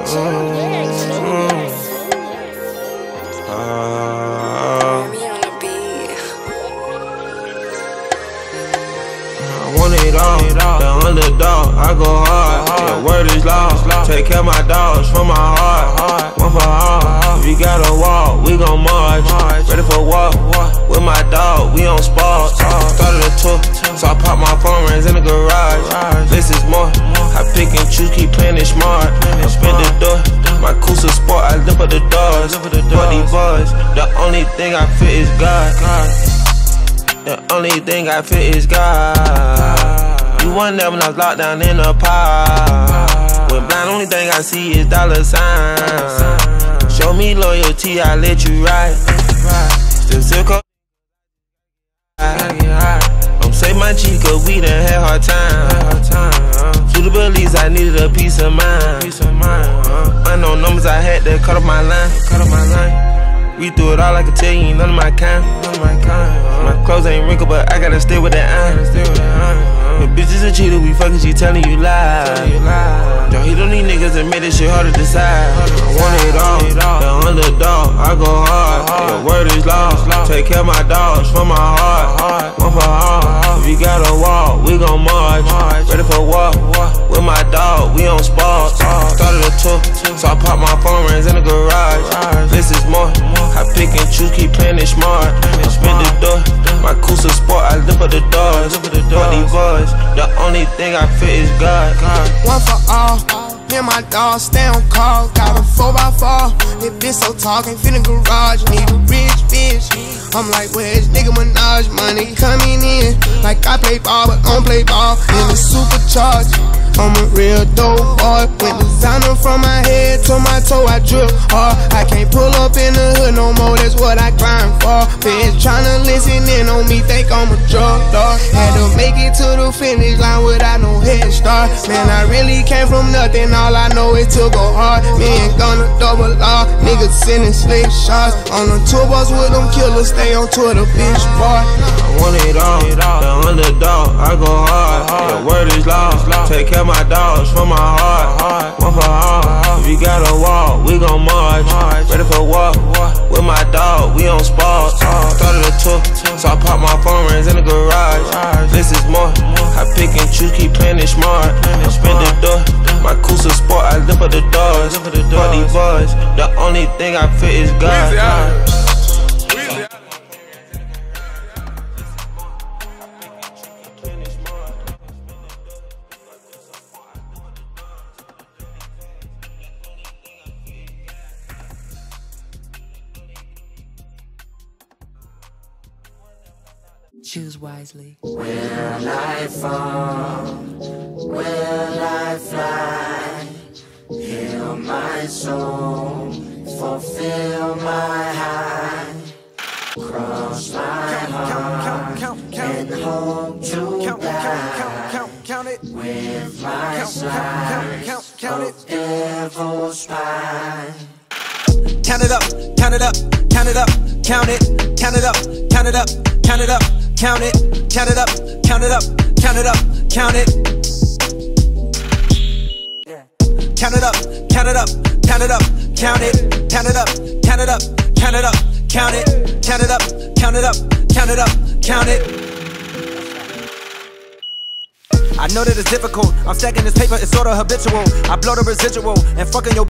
I want it all, the underdog, I go hard. The word is law, take care of my dogs from my heart. One for all, if you gotta walk, we gon' march. Ready for walk, with my dog, we on spot. Started a tour, so I pop my phone rings in the garage. This is more, I pick and choose, keep playing it smart. I spin the door, my Coosa Sport, I lift up the doors. 40 boys, the only thing I fit is God. The only thing I fit is God. You wasn't there when I was locked down in the pot. When blind, only thing I see is dollar signs. Show me loyalty, I let you ride. Still cold. Don't say my G, cause we done had hard time. To the beliefs, I needed a peace of mind. Unknown numbers, I had to cut off my line. We threw it all, I can tell you ain't none of my kind. My clothes ain't wrinkled, but I gotta stay with that iron. The bitch is a cheater, we fucking, she telling you lies. Don't hit on these niggas and make this shit hard to decide. I want it all, the underdog, I go hard. The word is law, take care of my dogs from my heart. One for all, if you gotta walk, we gon' march. Ready for walk, with my dog, we on spot. Started a tour, so I pop my phone rings in the garage. This is more, I pick and choose, keep playing it smart. I spin the door, my Coosa Sport, I lift up the doors. 40 boys, the only thing I fit is God. One for all, me and my dog stay on call. Got a 4x4, this bitch so tall, can't fit in the garage. Need a rich bitch. I'm like, where's nigga Minaj? Money coming in, like I play ball, but I don't play ball. In the supercharged, I'm a real dope boy. With designer from my head to my toe, I drip hard. I can't pull up in the hood no more, that's what I grind for. Bitch tryna listen in on me, think I'm a drug dog. Had to make it to the finish line without no head start. Man, I really came from nothing, all I know is to go hard. Me and Gunna double R, niggas sending slick shots. On the tour bus with them killers, stay on tour, the bitch bar. I want it all, the underdog, I go hard. The word is law, take care of my dogs from my heart. One for all, if you gotta walk, we gon' march. Ready for walk, with my dog, we on spot. Started a tour, so I pop my phone rings in the garage. This is more, I pick and choose, keep playing it smart. I spin the door, my Coosa Sport, I lift up the doors. 40 boys, the only thing I fit is God. Choose wisely. Will I fall? Will I fly? Heal my soul, fulfill my high. Cross my heart and hope to die with my slice of devil's spine. Count it up, count it up, count it up, count it, count it up, count it up, count it up, count it, count it up, count it up, count it up, count it. Count it up, count it up, count it up, count it, count it up, count it up, count it up, count it, count it up, count it up, count it up, count it. I know that it's difficult, I'm stacking this paper, it's sorta habitual. I blow the residual and fucking your